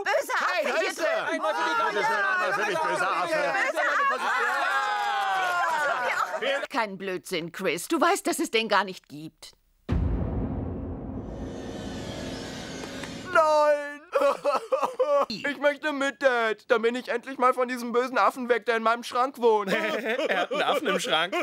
Böser Affe! Hey, da ist er! Einmal für die Einmal für dich, böser Affe! Kein Blödsinn, Chris. Du weißt, dass es den gar nicht gibt. Nein! Ich möchte mit, Dad. Dann bin ich endlich mal von diesem bösen Affen weg, der in meinem Schrank wohnt. Er hat einen Affen im Schrank.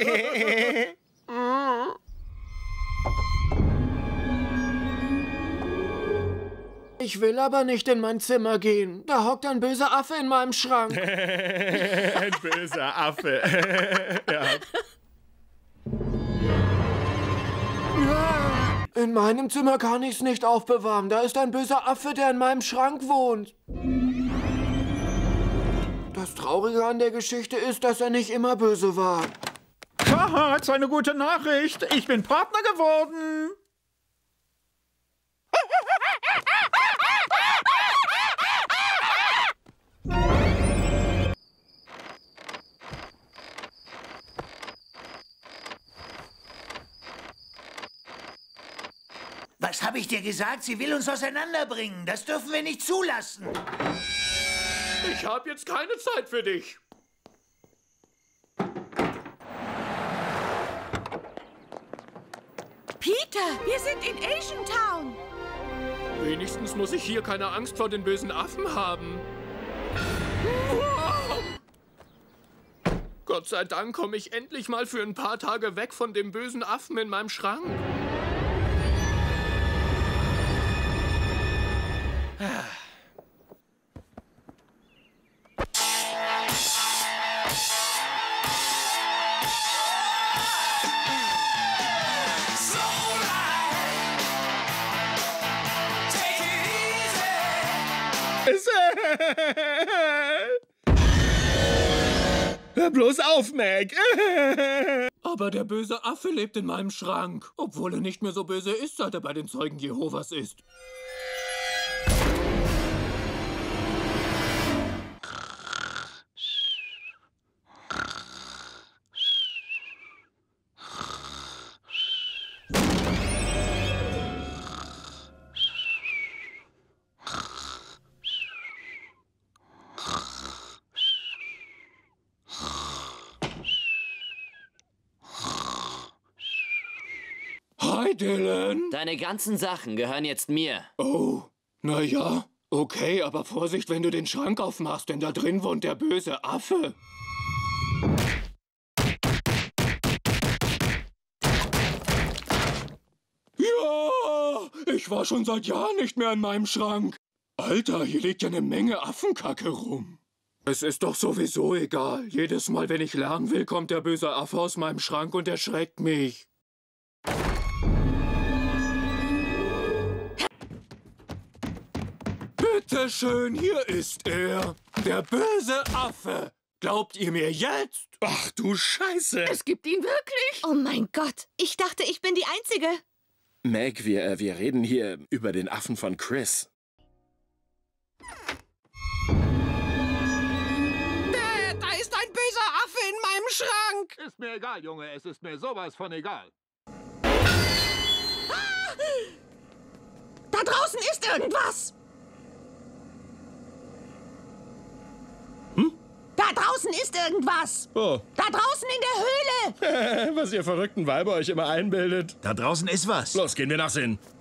Ich will aber nicht in mein Zimmer gehen. Da hockt ein böser Affe in meinem Schrank. Ein böser Affe. Ja. In meinem Zimmer kann ich's nicht aufbewahren. Da ist ein böser Affe, der in meinem Schrank wohnt. Das Traurige an der Geschichte ist, dass er nicht immer böse war. Schatz, eine gute Nachricht. Ich bin Partner geworden. Was habe ich dir gesagt? Sie will uns auseinanderbringen. Das dürfen wir nicht zulassen. Ich habe jetzt keine Zeit für dich. Peter, wir sind in Asian Town. Wenigstens muss ich hier keine Angst vor den bösen Affen haben. Gott sei Dank komme ich endlich mal für ein paar Tage weg von dem bösen Affen in meinem Schrank. Hör bloß auf, Meg! Aber der böse Affe lebt in meinem Schrank, obwohl er nicht mehr so böse ist, seit er bei den Zeugen Jehovas ist. Hi, Dylan. Deine ganzen Sachen gehören jetzt mir. Oh, na ja. Okay, aber Vorsicht, wenn du den Schrank aufmachst, denn da drin wohnt der böse Affe. Ja, ich war schon seit Jahren nicht mehr in meinem Schrank. Alter, hier liegt ja eine Menge Affenkacke rum. Es ist doch sowieso egal. Jedes Mal, wenn ich lernen will, kommt der böse Affe aus meinem Schrank und erschreckt mich. Bitte schön, hier ist er. Der böse Affe. Glaubt ihr mir jetzt? Ach du Scheiße. Es gibt ihn wirklich? Oh mein Gott, ich dachte, ich bin die Einzige. Meg, wir reden hier über den Affen von Chris. Da ist ein böser Affe in meinem Schrank. Ist mir egal, Junge. Es ist mir sowas von egal. Da draußen ist irgendwas. Da draußen ist irgendwas. Oh. Da draußen in der Höhle. Was ihr verrückten Weiber euch immer einbildet. Da draußen ist was. Los, gehen wir nachsehen.